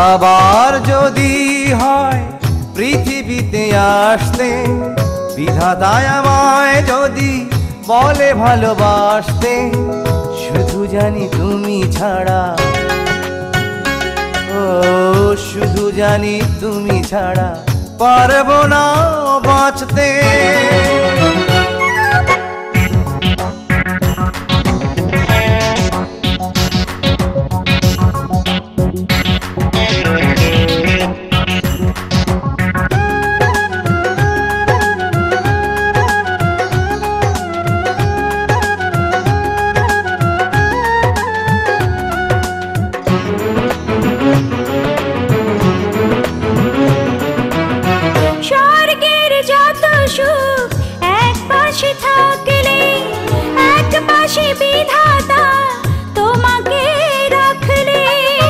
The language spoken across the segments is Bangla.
আবার যদি হয় পৃথিবীতে আসতে, বিধাতায় আমায় যদি বলে ভালোবাসতে, শুধু জানি তুমি ছাড়া, ও শুধু জানি তুমি ছাড়া পারবো না বাঁচতে। বিধাতা তোমাকে রাখলে,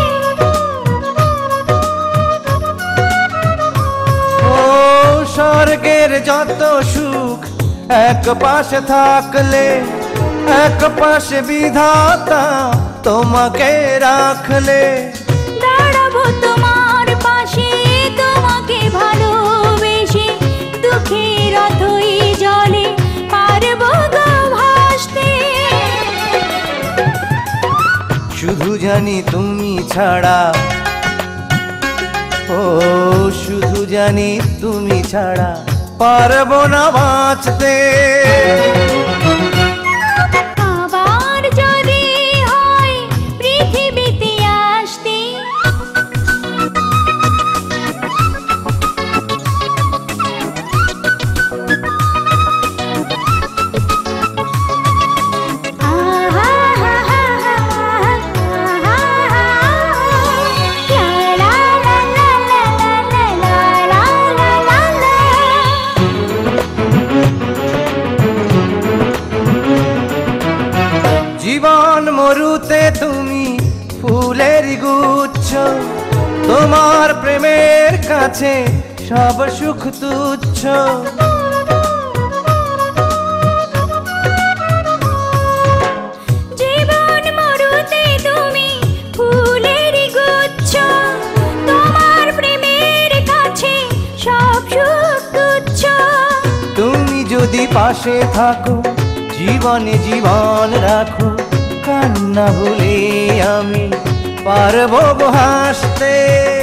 ও স্বর্গের যত সুখ এক পাশে থাকলে, এক পাশে বিধাতা তোমাকে রাখলে, দাঁড়াবো তোমার পাশে তোমাকে ভালোবেসে, দুঃখের অথই জলে পারবো গো ভাসতে। শুধু জানি তুমি ছাড়া, ও শুধু জানি তুমি ছাড়া পারবো না বাঁচতে। আবার যদি হয় পৃথিবীতে আসতে, জীবন মরুতে তুমি ফুলের গুচ্ছ, তোমার প্রেমের কাছে সব সুখ তুচ্ছ। জীবন মরুতে তুমি ফুলের গুচ্ছ, তোমার প্রেমের কাছে সব সুখ তুচ্ছ। তুমি যদি পাশে থাকো জীবনে জীবন রাখো, কান্না ভুলে আমি পারবো হাসতে।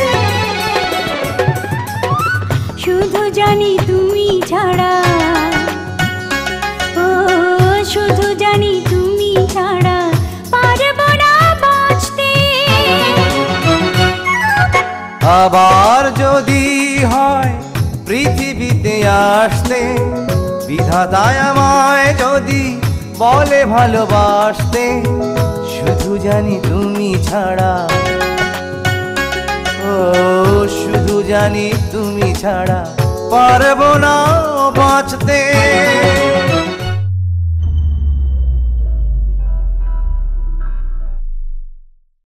শুধু জানি তুমি ছাড়া, ও শুধু জানি তুমি ছাড়া পারবো না বাঁচতে। আবার যদি হয় পৃথিবীতে আসতে, বিধাতায় আমায় যদি বলে ভালোবাসতে, শুধু জানি তুমি ছাড়া, ও শুধু জানি তুমি ছাড়া পারবো না বাঁচতে।